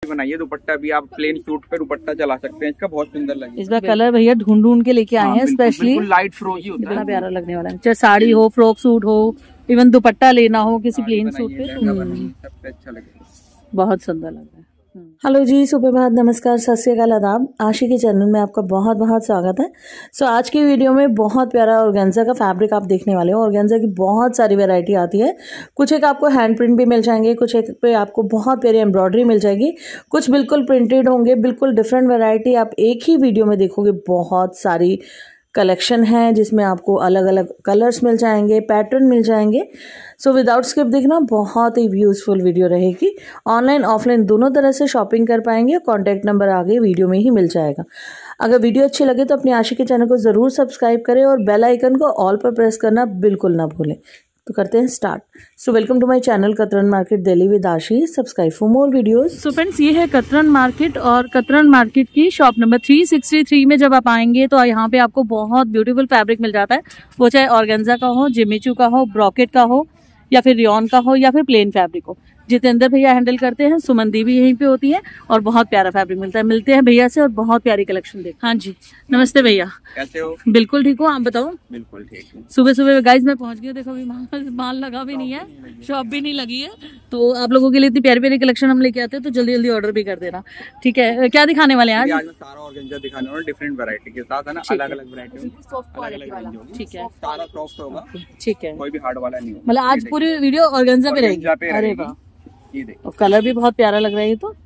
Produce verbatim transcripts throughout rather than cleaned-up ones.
बनाई है। दुपट्टा भी आप प्लेन सूट पे दुपट्टा चला सकते हैं, इसका बहुत सुंदर लगेगा। इसका कलर भैया ढूंढ ढूंढ के लेके आए हैं स्पेशली, लाइट फ्रोजी होता है, कितना प्यारा लगने वाला है। चाहे साड़ी हो, फ्रॉक सूट हो, इवन दुपट्टा लेना हो किसी प्लेन सूट पे, सबसे अच्छा लगेगा, बहुत सुंदर लग रहा है। हेलो जी, सुप्रभात, नमस्कार, सत श्री अकाल, आदाब। आशी के चैनल में आपका बहुत बहुत स्वागत है। सो so, आज की वीडियो में बहुत प्यारा ऑर्गेन्जा का फैब्रिक आप देखने वाले हो। ऑर्गेन्जा की बहुत सारी वैरायटी आती है, कुछ एक आपको हैंड प्रिंट भी मिल जाएंगे, कुछ एक पे आपको बहुत प्यारी एम्ब्रॉयडरी मिल जाएगी, कुछ बिल्कुल प्रिंटेड होंगे। बिल्कुल डिफरेंट वैरायटी आप एक ही वीडियो में देखोगे। बहुत सारी कलेक्शन है जिसमें आपको अलग अलग कलर्स मिल जाएंगे, पैटर्न मिल जाएंगे। सो विदाउट स्किप देखना, बहुत ही यूजफुल वीडियो रहेगी। ऑनलाइन ऑफलाइन दोनों तरह से शॉपिंग कर पाएंगे। कॉन्टैक्ट नंबर आगे वीडियो में ही मिल जाएगा। अगर वीडियो अच्छी लगे तो अपनी आशी के चैनल को ज़रूर सब्सक्राइब करें और बेल आइकन को ऑल पर प्रेस करना बिल्कुल ना भूलें। तो करते हैं start. So welcome to my channel Katran market Delhi with Ashi. Subscribe for more videos. So friends, ये है कतरन मार्केट और कतरन मार्केट की शॉप नंबर तीन सौ तिरसठ में जब आप आएंगे तो यहाँ पे आपको बहुत ब्यूटीफुल फैब्रिक मिल जाता है। वो चाहे ऑर्गेन्जा का हो, जिमीचू का हो, ब्रॉकेट का हो, या फिर रियॉन का हो, या फिर प्लेन फैब्रिक हो। जितेंद्र भैया हैंडल करते हैं, सुमन दी भी यहीं पे होती है और बहुत प्यारा फैब्रिक मिलता है। मिलते हैं भैया से और बहुत प्यारी कलेक्शन देख। हाँ जी, नमस्ते भैया, कैसे हो? बिल्कुल ठीक हो, आप बताओ? बिल्कुल ठीक हूँ। सुबह सुबह गाइज मैं पहुंच गई, देखो अभी माल माल लगा भी नहीं है, शॉप भी नहीं लगी है। तो आप लोगों के लिए इतनी प्यारी प्यारी कलेक्शन हम लेके आते हैं, तो जल्दी जल्दी ऑर्डर भी कर देना, ठीक है? क्या दिखाने वाले हैं आज? आज मैं सारा ऑर्गेन्जा दिखाने वाला, डिफरेंट वैरायटी के साथ, है ना, अलग अलग वैरायटी, ठीक है, सारा सॉफ्ट होगा, ठीक है, कोई भी हार्ड वाला नहीं होगा। मतलब आज पूरी वीडियो ऑर्गेन्जा पे रहेगी। अरे वाह, ये देखो, कलर भी बहुत प्यारा लग रहा है। ये तो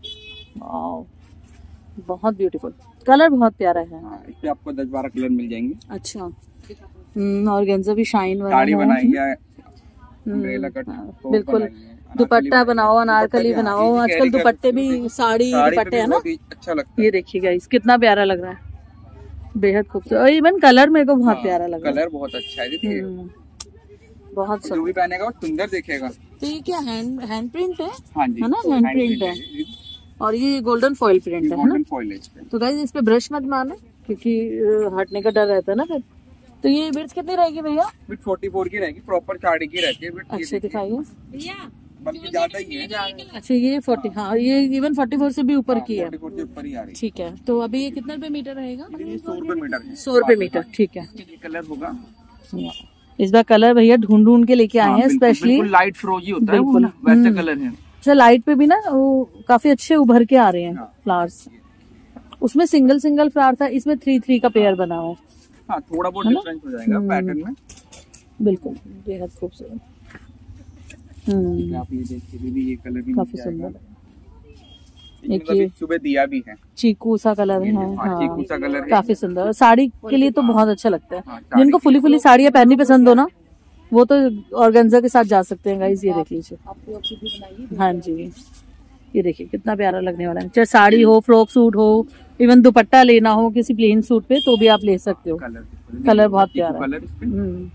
बहुत ब्यूटीफुल कलर, बहुत प्यारा है। हाँ, इसमें आपको दस बारह कलर मिल जाएंगे। अच्छा, ऑर्गेन्जा भी शाइन वाला साड़ी बनाई है, अम्ब्रेला कट, बिल्कुल। दुपट्टा बनाओ, अनारकली बनाओ, आजकल दुपट्टे भी साड़ी दुपट्टे है ना, अच्छा लगता है। ये देखिए गाइस, कितना प्यारा लग रहा है, बेहद खूबसूरत। और इवन कलर मेरे को बहुत प्यारा लग रहा है, कलर बहुत अच्छा है, देखिए बहुत सुंदर। जो भी पहनेगा वो सुंदर दिखेगा। तो ये क्या हैंड हैंड प्रिंट है? हाँ जी, है ना, हैंड प्रिंट है, और ये गोल्डन फॉइल प्रिंट है ना। तो गाइस इस पे ब्रश मत मारना, क्योंकि हटने का डर रहता है ना फिर। तो ये विड्थ कितनी रहेगी भैया? विड्थ चौवालीस की रहेगी, प्रॉपर साड़ी की रहती है। अच्छा दिखाइए, बल्कि ज्यादा ही है। अच्छा ये फोर्टी, हाँ ये इवन फोर्टी फोर से भी ऊपर की है, फोर्टी फोर से ऊपर ही आ रही है। ठीक है। तो अभी ये कितने रुपए मीटर रहेगा? सौ रुपए मीटर है। सौ रुपए मीटर, ठीक है। कलर होगा, इस बार कलर भैया ढूंढ ढूंढ के लेके आए हैं स्पेशली, लाइट फ्रोजी होता है वो, वैसे कलर है। अच्छा, लाइट पे भी ना वो काफी अच्छे उभर के आ रहे हैं फ्लावर्स। उसमें सिंगल सिंगल फ्लावर था, इसमें थ्री थ्री का पेयर बना हुआ है। हाँ, थोड़ा बहुत डिफरेंस हो जाएगा पैटर्न में। बिल्कुल, बेहद खूबसूरत। हम्म, आप ये देखिए, भी ये कलर भी काफी सुंदर। एक ये सुबह दिया भी है, चीकू सा कलर है, हाँ, चीकू सा कलर है, काफी सुंदर। साड़ी के लिए तो बहुत अच्छा लगता है। जिनको फुली फुली साड़ियाँ पहननी पसंद हो ना, वो तो ऑर्गेन्जा के साथ जा सकते हैं गाइस। ये देख लीजिए, हाँ जी, ये देखिए कितना प्यारा लगने वाला है। चाहे साड़ी हो, फ्रॉक सूट हो, इवन दुपट्टा लेना हो किसी प्लेन सूट पे, तो भी आप ले सकते हो। कलर बहुत प्यारा है।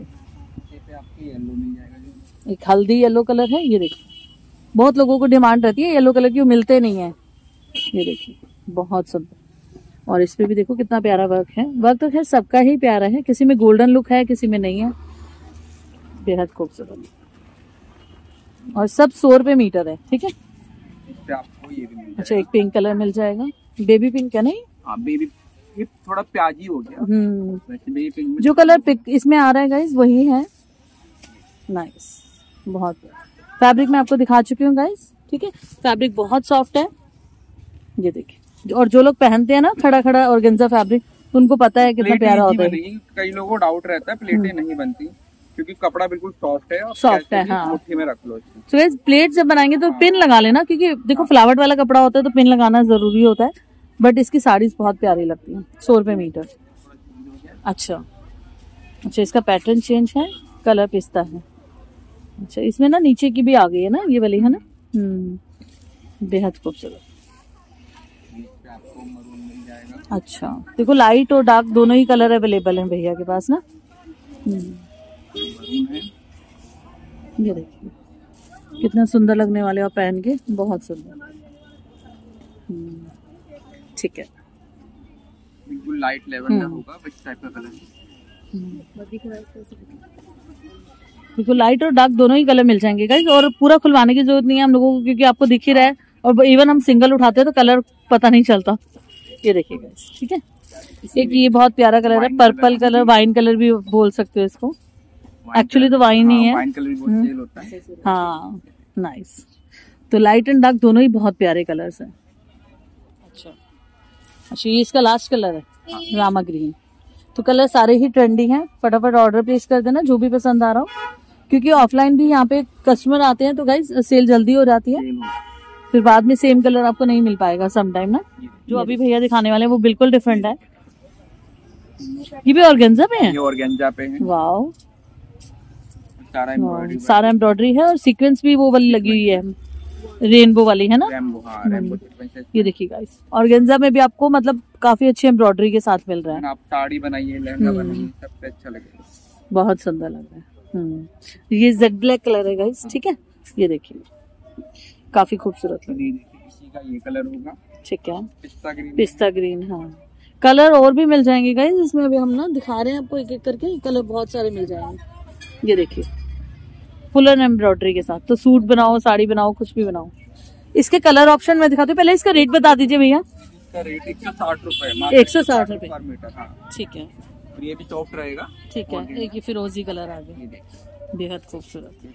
एक हल्दी येलो कलर है, ये देखिए बहुत लोगों को डिमांड रहती है येलो कलर की, वो मिलते नहीं है। ये देखिए बहुत सुंदर। और इस पे भी देखो कितना प्यारा वर्क है। वर्क तो खैर सबका ही प्यारा है, किसी में गोल्डन लुक है, किसी में नहीं है। बेहद खूबसूरत, और सब सौ रुपए मीटर है, ठीक है। आपको ये भी मिल अच्छा, एक पिंक कलर मिल जाएगा, बेबी पिंक है नहीं? हाँ, बेबी, ये थोड़ा प्याजी हो गया। हम्म, बेबी पिंक जो कलर पिक इसमें आ रहा है गाइस वही है। नाइस, बहुत फैब्रिक मैं आपको दिखा चुकी हूँ गाइस, ठीक है। फैब्रिक बहुत सॉफ्ट है, ये देखिए। और जो लोग पहनते हैं ना खड़ा खड़ा ऑर्गेन्जा फैब्रिक, तो उनको पता है कितना प्यारा होता है। कई लोगों को डाउट रहता है प्लेटें नहीं बनती, क्योंकि कपड़ा बिल्कुल सॉफ्ट है, और सॉफ्ट है, हाँ। मुट्ठी में रख लो। तो गाइस प्लेट जब बनाएंगे तो पिन लगा लेना, क्योंकि देखो फ्लावर वाला कपड़ा होता है तो पिन लगाना जरूरी होता है। बट इसकी साड़ीज बहुत प्यारी लगती है। सौ रुपए मीटर। अच्छा अच्छा, इसका पैटर्न चेंज है, कलर पिस्ता है। अच्छा, इसमें ना नीचे की भी आ गई है ना, ये वाली है ना। हम्म, बेहद खूबसूरत। अच्छा, देखो लाइट और डार्क दोनों ही कलर अवेलेबल हैं भैया के पास ना। ये देखिए कितना सुंदर लगने वाले और पहन के, बहुत सुंदर। ठीक है, बिल्कुल लाइट लेवंडर होगा, इस टाइप का कलर। बिल्कुल लाइट और डार्क दोनों ही कलर मिल जाएंगे गाइस। और पूरा खुलवाने की जरूरत नहीं है हम लोगों को, क्योंकि आपको दिख ही रहा है और इवन हम सिंगल उठाते हैं तो कलर पता नहीं चलता। ये देखिए गाइस, ठीक है। एक ये बहुत प्यारा कलर है, पर्पल कलर, वाइन कलर भी बोल सकते हो इसको। एक्चुअली तो वाइन ही है। वाइन कलर भी बहुत सेल होता है। हाँ नाइस। तो लाइट एंड डार्क दोनों ही बहुत प्यारे कलर्स हैं। अच्छा अच्छा, ये इसका लास्ट कलर है रामा ग्रीन। तो कलर सारे ही ट्रेंडी हैं, फटाफट ऑर्डर प्लेस कर देना जो भी पसंद आ रहा हो, क्योंकि ऑफलाइन भी यहाँ पे कस्टमर आते हैं तो गाइस सेल जल्दी हो जाती है, फिर बाद में सेम कलर आपको नहीं मिल पाएगा समटाइम ना। जो अभी भैया दिखाने वाले हैं वो बिल्कुल डिफरेंट है। ये भी ऑर्गेन्जा पे है? ये ऑर्गेन्जा पे है। वाओ, सारा एम्ब्रॉयडरी सारा एम्ब्रॉयडरी है और सीक्वेंस भी वो वाली लगी हुई है, रेनबो वाली है ना। रेनबो, हाँ, रेनबो सीक्वेंस। ये देखिए गाइस, ऑर्गेन्जा में भी आपको मतलब काफी अच्छी एम्ब्रॉयडरी के साथ मिल रहा है। आप साड़ी बनाइए, लहंगा बनाइए, सबसे अच्छा लगेगा, बहुत सुंदर लग रहा है। हम्म ये जेड ब्लैक कलर है गाइस, ठीक है। ये देखिए काफी खूबसूरत है। इसी का ये कलर होगा, ठीक है, पिस्ता ग्रीन। पिस्ता ग्रीन, हाँ। कलर और भी मिल जाएंगे गाइस इसमें, अभी हम ना दिखा रहे हैं आपको एक एक करके, कलर बहुत सारे मिल जाएंगे। ये देखिए फुल एंड एम्ब्रॉयडरी के साथ, तो सूट बनाओ, साड़ी बनाओ, कुछ भी बनाओ। इसके कलर ऑप्शन मैं दिखाती हूँ, पहले इसका रेट बता दीजिए भैया। इसका रेट एक सौ साठ रूपए एक सौ साठ रूपए पर मीटर, हाँ। ठीक है, और ये भी सॉफ्ट रहेगा, ठीक है। एक ये फिरोजी कलर आ गया, बेहद खूबसूरत,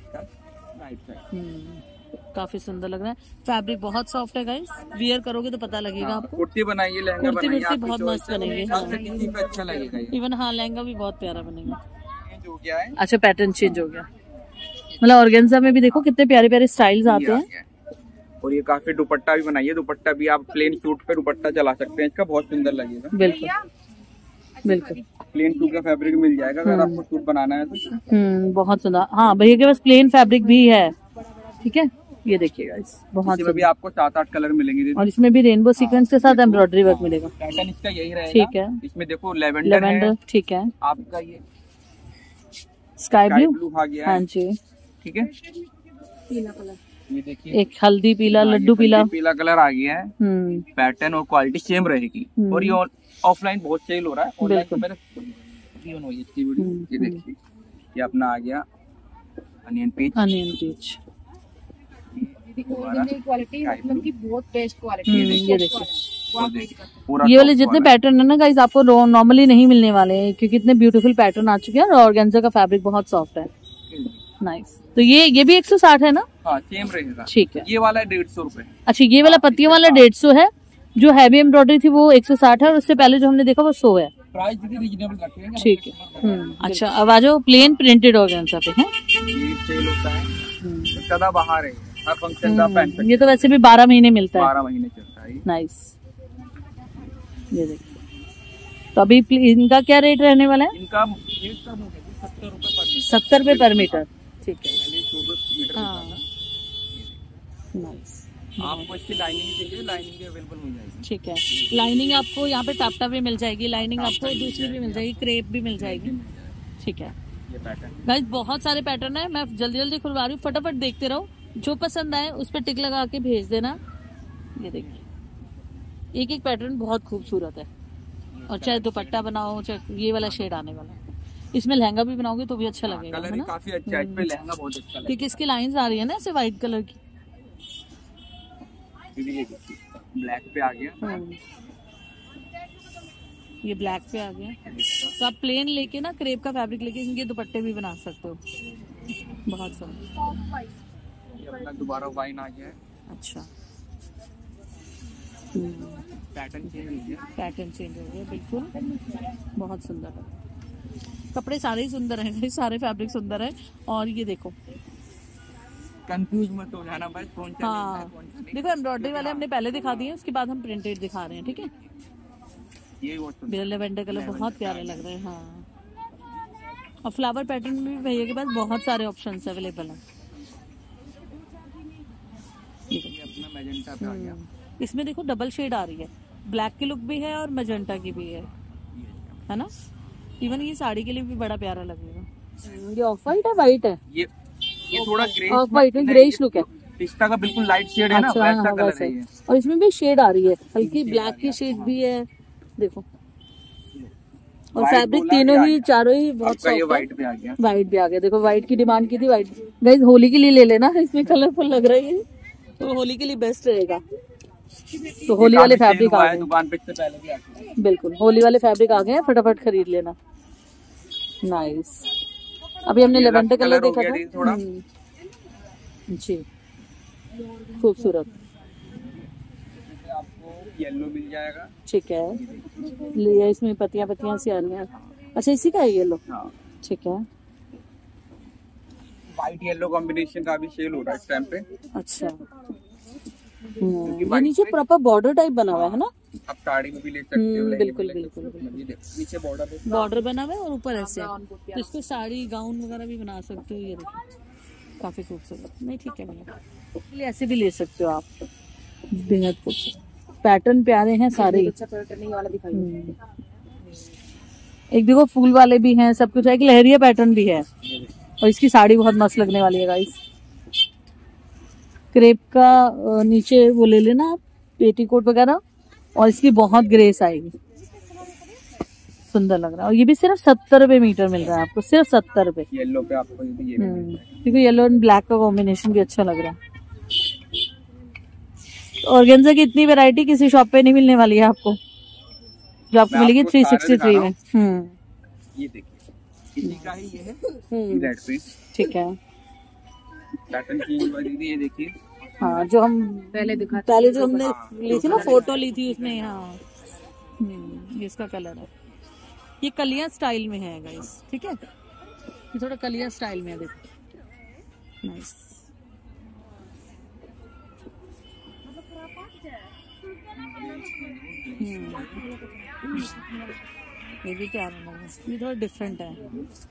काफी सुंदर लग रहा है। फैब्रिक बहुत सॉफ्ट है गाइस, वियर करोगे तो पता लगेगा आपको। कुर्ती बनाइए, लहंगा बनाइए, कुर्ती बहुत मस्त बनेगी, हाँ। किसी पे अच्छा लगेगा। इवन हाँ लहंगा भी बहुत प्यारा बनेगा। जो क्या है, अच्छा पैटर्न चेंज हो गया, मतलब ऑर्गेन्जा में भी देखो कितने प्यारे प्यारे स्टाइल्स आते हैं। और ये काफी दुपट्टा भी बनाइए, दुपट्टा भी आप प्लेन सूट पे दुपट्टा चला सकते हैं, इसका बहुत सुंदर लगेगा। बिल्कुल बिल्कुल, प्लेन सूट का फैब्रिक मिल जाएगा अगर आपको सूट बनाना है तो। हम्म बहुत सुंदर, हाँ भैया के पास प्लेन फैब्रिक भी है, ठीक है। ये देखिएगा इस बहुत इसमें भी आपको सात आठ कलर मिलेंगे, और इसमें भी रेनबो सीक्वेंस के साथ एम्ब्रॉयडरी वर्क मिलेगा। पैटर्न इसका यही रहेगा, ठीक है। इसमें देखो लेवेंडर लेवेंडर, ठीक है। आपका ये स्काई ब्लू ब्लू आ गया, हाँ जी, ठीक है। पीला कलर, ये देखिए एक हल्दी पीला, लड्डू पीला, पीला कलर आ गया है। हम्म पैटर्न और क्वालिटी सेम रहेगी। और ये ऑफलाइन बहुत सेल हो रहा है, ऑनलाइन तो मेरे इसकी वीडियो। ये देखिए ये अपना आ गया onion peach, onion peach quality मतलब की बहुत बेस्ट क्वालिटी। ये देखिए ये वाले जितने पैटर्न है ना गाइस आपको नॉर्मली नहीं मिलने वाले हैं, क्योंकि इतने ब्यूटीफुल पैटर्न आ चुके हैं और ऑर्गेन्जा का फैब्रिक बहुत सॉफ्ट है, नाइस। तो ये ये भी एक सौ साठ है ना? हाँ सेम रहेगा, ठीक है। ये वाला डेढ़ सौ रूपए। अच्छा ये वाला पत्तियों वाला डेढ़ सौ है, जो हैवी एम्ब्रॉयडरी थी वो एक सौ साठ है, और उससे पहले जो हमने देखा वो सौ है। प्राइस भी रीजनेबल रखे हैं, ठीक है। अच्छा अब आ जाओ प्लेन प्रिंटेड ऑर्गेन्जा पे, है ये सेल होता है, सदा बाहर है, हर फंक्शन का पहन सकते हैं। ये तो वैसे भी बारह महीने मिलता है, बारह महीने चलता है, नाइस। ये देखिए तो अभी इनका क्या रेट रहने वाला है? इनका रेट कम हो गया, सत्तर रुपए पर मीटर। सत्तर रुपए पर मीटर, ठीक है। पहले चौबीस मीटर हाँ नाइस। आपको इसकी लाइनिंग चाहिए, लाइनिंग भी अवेलेबल मिल जाएगी, ठीक है। लाइनिंग आपको यहाँ पे टापटा भी मिल जाएगी, लाइनिंग आपको दूसरी भी मिल जाएगी, क्रेप भी मिल जाएगी, ठीक है। ये पैटर्न गाइस बहुत सारे पैटर्न है, मैं जल्दी जल्दी खुलवा रही हूँ, फटाफट देखते रहो, जो पसंद आए उस पर टिक लगा के भेज देना। ये देखिए एक एक पैटर्न बहुत खूबसूरत है, और चाहे दुपट्टा बनाओ, चाहे ये वाला शेड आने वाला है, इसमें लहंगा भी बनाओगे तो भी अच्छा लगेगा, कलर है भी ना? काफी अच्छा है, इसमें लहंगा बहुत अच्छा लगेगा, क्योंकि इसकी लाइंस आ रही है ना ऐसे व्हाइट कलर की। ब्लैक पे आ गया, ये ब्लैक पे आ गया, तो आप प्लेन लेके ना क्रेप का फैब्रिक लेके इनके दुपट्टे भी बना सकते हो, बहुत सुंदर। ये अपना दोबारा वाइन आ गया है। अच्छा पैटर्न चेंज हो गया, पैटर्न चेंज हो गया, बिल्कुल बहुत सुंदर है। कपड़े सारे ही सुंदर हैं, सारे फैब्रिक सुंदर है। और ये देखो कंफ्यूज मत हो जाना बस कौन सा हाँ लेना है, कौन सा नहीं। देखो एम्ब्रॉयडरी वाले हमने पहले दिखा दिए, उसके बाद हम प्रिंटेड दिखा रहे हैं, ठीक है। ये वो मेरा लेवेंडर कलर बहुत प्यारे लग रहे हैं, हाँ। और फ्लावर पैटर्न में भी भैया के पास बहुत सारे ऑप्शंस अवेलेबल हैं। ये अपना मैजेंटा पे आ गया, इसमें देखो डबल शेड आ रही है, ब्लैक की लुक भी है और मजेंटा की भी है, है ना। इवन ये साड़ी के लिए भी बड़ा प्यारा लगेगा। ये ऑफ वाइट है, वाइट है, ये ये थोड़ा ग्रे ऑफ वाइट है, ग्रेइश लुक है, पिस्ता का बिल्कुल लाइट शेड है ना, अच्छा, वैसा हाँ, कलर वैसा है है। ये। और इसमें भी शेड आ रही है, हल्की ब्लैक की शेड भी है, देखो। और फैब्रिक तीनों ही चारों ही बहुत आपका ये सॉफ्ट वाइट पे आ गया, है। वाइट भी आ गया, देखो वाइट की डिमांड की थी, वाइट गाइस होली के लिए ले लेना, इसमें कलरफुल लग रही है, तो होली के लिए बेस्ट रहेगा। तो होली वाले फैब्रिक आ गए दुकान पे से पहले भी आते हैं। बिल्कुल होली वाले फैब्रिक आ गए हैं, फटाफट खरीद लेना। नाइस। अभी हमने लेवेंडर कलर देखा था थोड़ा जी, खूबसूरत। आपको येलो मिल जाएगा। ठीक है, ये इसमें पत्तियां पत्तियां सी आ रही हैं। अच्छा इसी का है येलो। हाँ। ठीक है, व्हाइट येलो कॉम्बिनेशन का भी सेल हो रहा है इस टाइम पे। अच्छा ये नीचे प्रॉपर बॉर्डर टाइप बना हुआ है ना। आप साड़ी में भी ले सकते हो। बिल्कुल बिल्कुल नीचे बॉर्डर बॉर्डर बना हुआ है और ऊपर ऐसे, तो इसको साड़ी गाउन वगैरह भी बना सकते हो। ये देखो काफी खूबसूरत। नहीं ठीक है भैया, ऐसे भी ले सकते हो आप, बेहद खूबसूरत। पैटर्न प्यारे हैं सारे। एक देखो फूल वाले भी हैं, सब कुछ है। एक लहरिया पैटर्न भी है और इसकी साड़ी बहुत मस्त लगने वाली है गाइस। क्रेप का नीचे वो ले लेना आप, पेटीकोट वगैरह, और इसकी बहुत ग्रेस आएगी, सुंदर लग रहा है। और ये भी सिर्फ सत्तर रुपए मीटर मिल रहा है आपको, सिर्फ सत्तर रुपए। येलो पे आपको ये भी क्योंकि येलो एंड ब्लैक का कॉम्बिनेशन भी अच्छा लग रहा है। ऑर्गेन्जा की इतनी वैरायटी किसी शॉप पे नहीं मिलने वाली है आपको, जो आपको मिलेगी थ्री सिक्सटी थ्री में। हम्म ये देखिए इसी का ही ये है रेड पे। ठीक है, पैटर्न चेंज वाली ये देखिए। हाँ जो हम पहले दिखा पहले जो हमने ली थी ना, फोटो ली थी उसमें। हाँ हम्म, इसका कलर है, ये कलिया स्टाइल में है गाइस। ठीक है, ये थोड़ा कलिया स्टाइल में है, देखो नाइस। ये भी प्यारा लग रहा है, ये थोड़ा डिफरेंट है।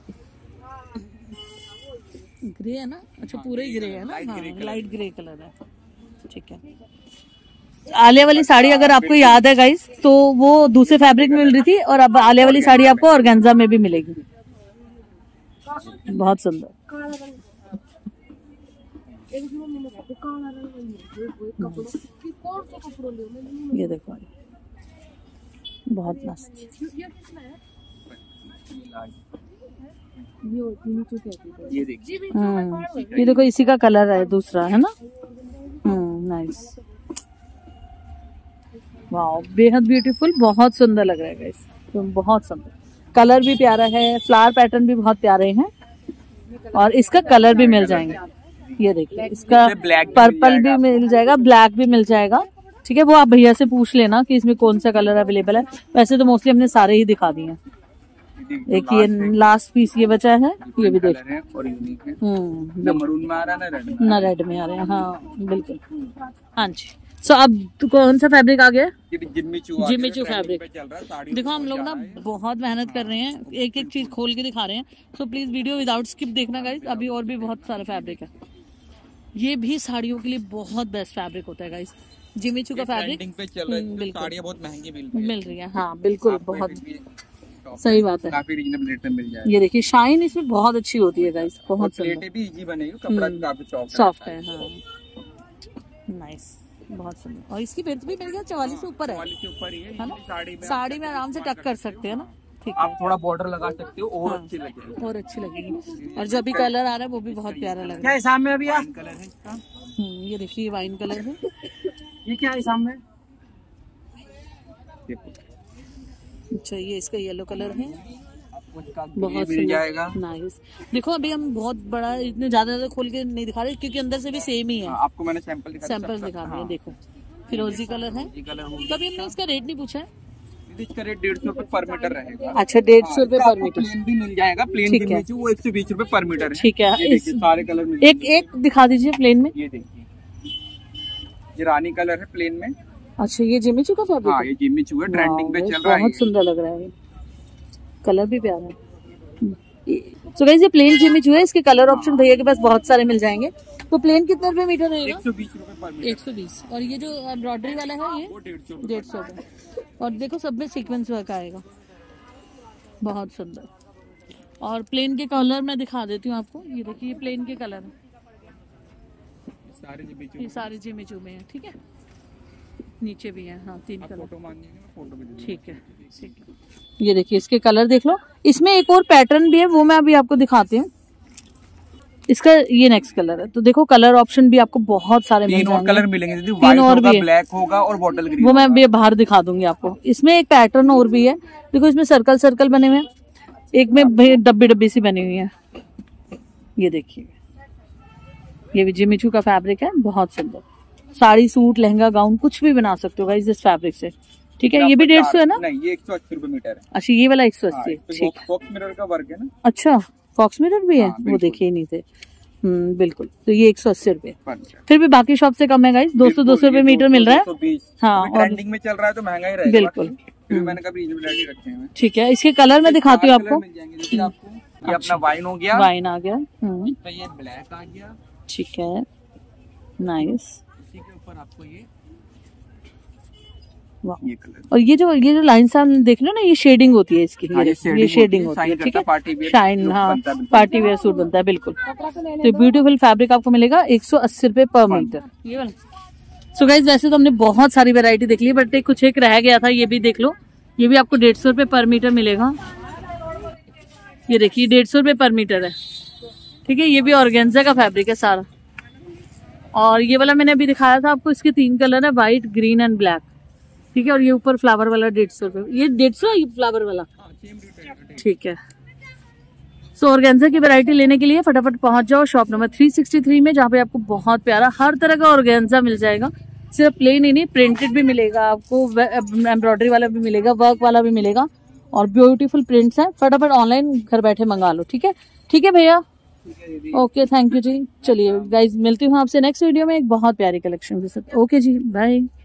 ग्रे है ना। अच्छा पूरे ही ग्रे है ना। हाँ लाइट ग्रे कलर है। ठीक है, आलिया वाली साड़ी अगर आपको याद है गाइस, तो वो दूसरे फैब्रिक में मिल रही थी, और अब आलिया वाली साड़ी आपको ऑर्गेन्जा में भी मिलेगी। बहुत सुंदर। ये देखो बहुत मस्त। ये देखिए, ये देखो इसी का कलर है दूसरा, है ना। हम्म नाइस, वाओ बेहद ब्यूटीफुल, बहुत सुंदर लग रहा है गाइस, तो बहुत सुंदर। कलर भी प्यारा है, फ्लावर पैटर्न भी बहुत प्यारे हैं, और इसका कलर भी मिल जाएंगे। ये देखिए इसका पर्पल भी मिल जाएगा, ब्लैक भी मिल जाएगा। ठीक है, वो आप भैया से पूछ लेना कि इसमें कौन सा कलर अवेलेबल है। वैसे तो मोस्टली हमने सारे ही दिखा दिए हैं। एक ये लास्ट पीस ये बचा है, ये भी देख। हम्म ना मरून में आ रहा है ना रेड में, ना रेड में आ रहे हैं। हाँ बिल्कुल। हाँ जी, सो so, अब तो कौन सा फैब्रिक आ गया? जिम्मी चू फैब्रिक। देखो हम लोग ना बहुत मेहनत कर रहे हैं, एक एक चीज खोल के दिखा रहे हैं, so please video without skip देखना गाइस। अभी और भी बहुत सारा फैब्रिक है। ये भी साड़ियों के लिए बहुत बेस्ट फैब्रिक होता है गाइस, जिम्मी चू का फैब्रिक। साड़ियाँ बहुत महंगी मिल रही है। हाँ बिल्कुल, बहुत सही बात है, काफी रीजनेबल रेट में मिल जाएगा। ये देखिए शाइन इसमें बहुत अच्छी होती है गाइस, बहुत प्लेटें भी इजी बनेगी, कपड़ा भी काफी सॉफ्ट सॉफ्ट है। हाँ नाइस, बहुत सुंदर। और इसकी बेल्ट भी मेरे ख्याल चवालीस से ऊपर है, चवालीस से ऊपर ही है, है ना। साड़ी में साड़ी में आराम से टक कर सकते हैं ना। ठीक है, आप थोड़ा बॉर्डर लगा सकते हो और हाँ, अच्छी लगेगी, और अच्छी लगेगी। और जो अभी कलर आ रहा है वो भी बहुत प्यारा लग रहा है। क्या सामने अभी कलर है इसका? हम्म, ये देखिए वाइन कलर है। ये क्या है सामने? अच्छा ये इसका येलो कलर है, बहुत मिल जाएगा। नाइस। देखो अभी हम बहुत बड़ा इतने ज्यादा ज्यादा खोल के नहीं दिखा रहे, क्योंकि अंदर से भी सेम ही है। आपको मैंने सैंपल दिखा सैंपल दिखा दिए। देखो फिरोजी कलर है। तभी हमने इसका रेट नहीं पूछा है। इसका रेट डेढ़ सौ रूपये पर मीटर रहेगा। अच्छा डेढ़ सौ रूपये पर मीटर। प्लेन भी मिल जाएगा, प्लेन ठीक है, वो एक सौ बीस रूपये पर मीटर है। ठीक है, इस सारे कलर मिल एक एक दिखा दीजिए प्लेन में। ये देखिए, ये रानी कलर है प्लेन में। अच्छा ये जिम्मी चू का फैब्रिक है? ये जिम्मी चू है, ट्रेंडिंग पे चल रहा है, बहुत सुंदर लग रहा है, कलर भी प्यारा है। तो गाइस ये प्लेन जिम्मी चू है, इसके कलर ऑप्शन भैया के पास बहुत सारे मिल जाएंगे। तो प्लेन कितने रुपए मीटर रहेगा? एक सौ बीस रूपये पर मीटर। एक सौ बीस। और ये जो एम्ब्रॉयडरी वाला है ये डेढ़ सौ रुपये। और देखो सब में सीक्वेंस वर्क आएगा, बहुत सुंदर। और प्लेन के कलर मैं दिखा देती हूँ आपको। ये देखिए प्लेन के कलर है, ये सारे जिम्मी चू में है। ठीक है, नीचे भी है। हाँ तीन कलर। ठीक है, ठीक है। ये देखिए इसके कलर देख लो। इसमें एक और पैटर्न भी है, वो मैं अभी आपको दिखाती हूँ। इसका ये नेक्स्ट कलर है। तो देखो कलर ऑप्शन भी आपको बहुत सारे मिल तीन और जाएंगे। कलर मिलेंगे दीदी, तीन व्हाइट और होगा, भी है। ब्लैक होगा और बॉटल ग्रीन। वो मैं ये बाहर दिखा दूंगी आपको। इसमें एक पैटर्न और भी है, देखो इसमें सर्कल सर्कल बने हुए हैं, एक में डब्बी डब्बी सी बनी हुई है। ये देखिए, ये भी जिमिचू का फैब्रिक है, बहुत सुंदर। साड़ी, सूट, लहंगा, गाउन कुछ भी बना सकते हो गाइस इस फैब्रिक से। ठीक है, ये भी डेढ़ सौ है ना? नहीं, ये एक सौ अस्सी रुपए मीटर है। अच्छा, ये वाला एक सौ अस्सी। ठीक, फॉक्स मिरर का वर्क है ना। अच्छा, फॉक्स मिरर भी है, हाँ, वो देखे ही नहीं थे। हम्म, बिल्कुल। तो ये एक सौ अस्सी रुपए, अच्छा। फिर भी बाकी शॉप से कम है गाइस। दो सौ दो सौ रुपए मीटर मिल रहा है। हाँ, और ट्रेंडिंग में चल रहा है तो महंगा ही रहेगा। बिल्कुल। फिर मैंने कभी रिजनेबिलिटी रखे हैं। ठीक है, इसके कलर मैं दिखाती हूँ आपको। मिल जाएंगे जैसे आपको। ये अपना वाइन हो गया, वाइन आ गया। हम्म, तो ये ब्लैक आ गया। ठीक है, नाइस। इसी के ऊपर आपको ये वाह। ये कलर, और ये जो ये जो लाइन्स आप देख रहे हो ना, ये शेडिंग होती है इसकी। हाँ, ये, ये ये शेडिंग होती होती है। ठीक है, पार्टी वेयर शाइन, हाँ, पार्टी वेयर सूट बनता है बिल्कुल। तो ब्यूटीफुल फैब्रिक आपको मिलेगा एक सौ अस्सी रुपए पर मीटर। ये वाला। सो गाइज, वैसे तो हमने बहुत सारी वैरायटी देख ली, बट एक कुछ एक रह गया था, ये भी देख लो। ये भी आपको डेढ़ सौ रुपए पर मीटर मिलेगा। ये देखिए, डेढ़ सौ रुपए पर मीटर है। ठीक है, ये भी ऑर्गेन्जा का फैब्रिक है सारा। और ये वाला मैंने अभी दिखाया था आपको, इसके तीन कलर है, व्हाइट, ग्रीन एंड ब्लैक। ठीक है, और ये ऊपर फ्लावर वाला डेढ़ सौ रुपए। ये डेढ़ सौ ये फ्लावर वाला। ठीक है। सो ऑर्गेन्जा की वैरायटी लेने के लिए फटाफट पहुंच जाओ शॉप नंबर तीन सौ तिरसठ में, जहाँ पे आपको बहुत प्यारा हर तरह का ऑर्गेन्जा मिल जाएगा। सिर्फ प्लेन ही नहीं, प्रिंटेड भी मिलेगा आपको, एम्ब्रॉयडरी वाला भी मिलेगा, वर्क वाला भी मिलेगा, और ब्यूटीफुल प्रिंट्स हैं। फटाफट ऑनलाइन घर बैठे मंगा लो। ठीक है, ठीक है भैया, ओके, थैंक यू जी। चलिए गाइज, मिलती हूँ आपसे नेक्स्ट वीडियो में एक बहुत प्यारी कलेक्शन के साथ। ओके जी, बाय।